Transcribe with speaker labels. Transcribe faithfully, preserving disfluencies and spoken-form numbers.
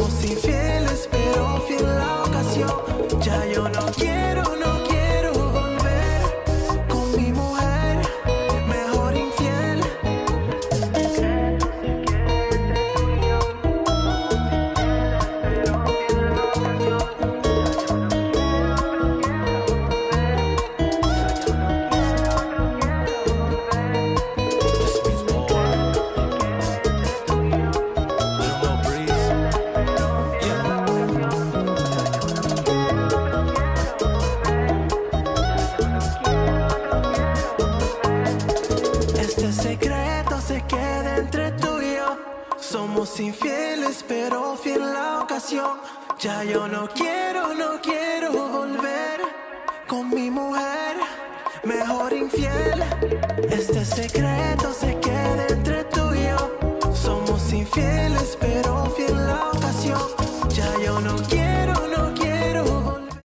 Speaker 1: Somos infieles, pero fiel la ocasión. Ya yo no quiero, no quiero volver con mi mujer, mejor infiel. Este secreto se queda entre tú y yo. Somos infieles, pero fiel la ocasión. Ya yo no quiero, no quiero volver con mi mujer, mejor infiel. Este secreto se queda entre tú y yo. Somos infieles, pero fiel la ocasión.